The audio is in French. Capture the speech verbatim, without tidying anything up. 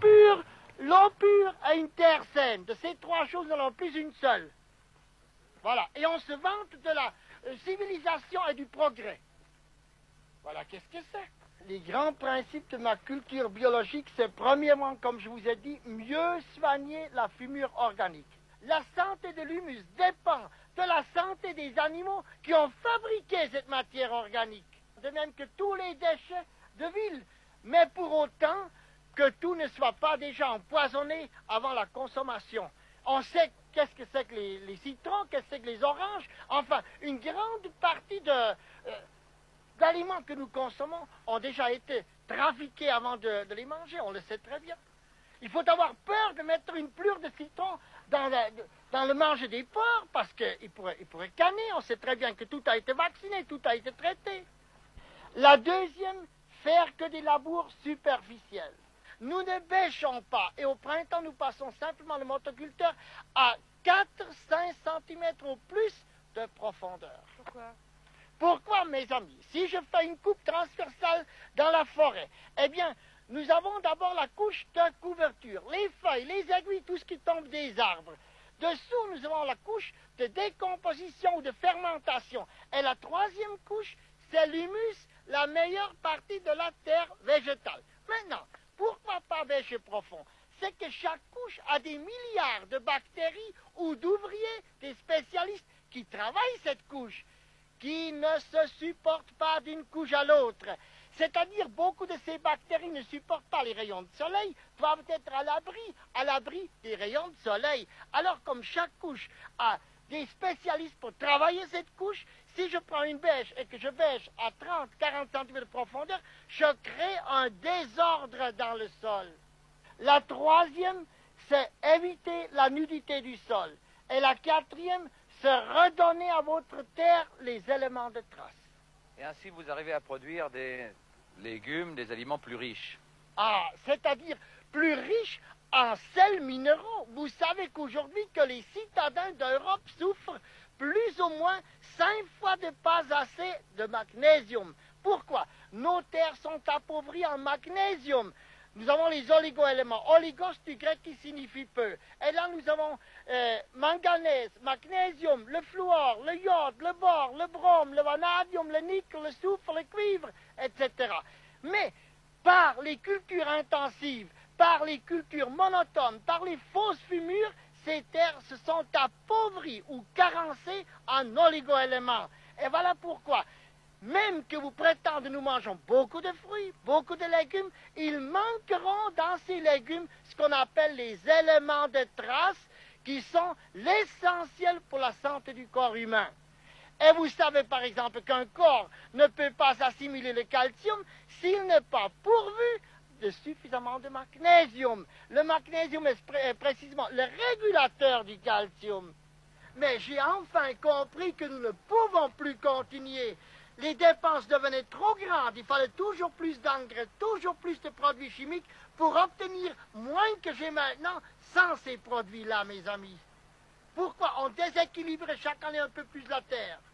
pure, l'eau pure et une terre saine. De ces trois choses, nous n'avons plus une seule. Voilà. Et on se vante de la euh, civilisation et du progrès. Voilà, qu'est-ce que c'est? Les grands principes de ma culture biologique, c'est premièrement, comme je vous ai dit, mieux soigner la fumure organique. La santé de l'humus dépend de la santé des animaux qui ont fabriqué cette matière organique. De même que tous les déchets de ville. Mais pour autant que tout ne soit pas déjà empoisonné avant la consommation. On sait qu'est-ce que c'est que les, les citrons, qu'est-ce que c'est que les oranges. Enfin, une grande partie de... Euh, d'aliments que nous consommons ont déjà été trafiqués avant de, de les manger, on le sait très bien. Il faut avoir peur de mettre une plure de citron dans, la, dans le manger des porcs, parce qu'il pourrait, il pourrait canner, on sait très bien que tout a été vacciné, tout a été traité. La deuxième, faire que des labours superficiels. Nous ne bêchons pas, et au printemps, nous passons simplement le motoculteur à quatre à cinq centimètres au plus de profondeur. Pourquoi ? Pourquoi, mes amis? Si je fais une coupe transversale dans la forêt, eh bien, nous avons d'abord la couche de couverture, les feuilles, les aiguilles, tout ce qui tombe des arbres. Dessous, nous avons la couche de décomposition ou de fermentation. Et la troisième couche, c'est l'humus, la meilleure partie de la terre végétale. Maintenant, pourquoi pas bêcher profond? C'est que chaque couche a des milliards de bactéries ou d'ouvriers, des spécialistes qui travaillent cette couche, qui ne se supportent pas d'une couche à l'autre. C'est-à-dire, beaucoup de ces bactéries ne supportent pas les rayons de soleil, doivent être à l'abri, à l'abri des rayons de soleil. Alors, comme chaque couche a des spécialistes pour travailler cette couche, si je prends une bêche et que je bêche à trente à quarante centimètres de profondeur, je crée un désordre dans le sol. La troisième, c'est éviter la nudité du sol. Et la quatrième, c'est redonner à votre terre les éléments de trace. Et ainsi, vous arrivez à produire des légumes, des aliments plus riches. Ah, c'est-à-dire plus riches en sels minéraux. Vous savez qu'aujourd'hui, que les citadins d'Europe souffrent plus ou moins cinq fois de pas assez de magnésium. Pourquoi? Nos terres sont appauvries en magnésium. Nous avons les oligo-éléments. Oligos du grec qui signifie peu. Et là, nous avons euh, manganèse, magnésium, le fluor, le iode, le bore, le brome, le vanadium, le nickel, le soufre, le cuivre, et cetera. Mais par les cultures intensives, par les cultures monotones, par les fausses fumures, ces terres se sont appauvries ou carencées en oligo-éléments. Et voilà pourquoi, même que vous prétendez nous mangeons beaucoup de fruits, beaucoup de légumes, ils manqueront dans ces légumes ce qu'on appelle les éléments de trace qui sont l'essentiel pour la santé du corps humain. Et vous savez par exemple qu'un corps ne peut pas assimiler le calcium s'il n'est pas pourvu de suffisamment de magnésium. Le magnésium est pré précisément le régulateur du calcium. Mais j'ai enfin compris que nous ne pouvons plus continuer. Les dépenses devenaient trop grandes, il fallait toujours plus d'engrais, toujours plus de produits chimiques pour obtenir moins que j'ai maintenant sans ces produits-là, mes amis. Pourquoi on déséquilibre chaque année un peu plus la terre?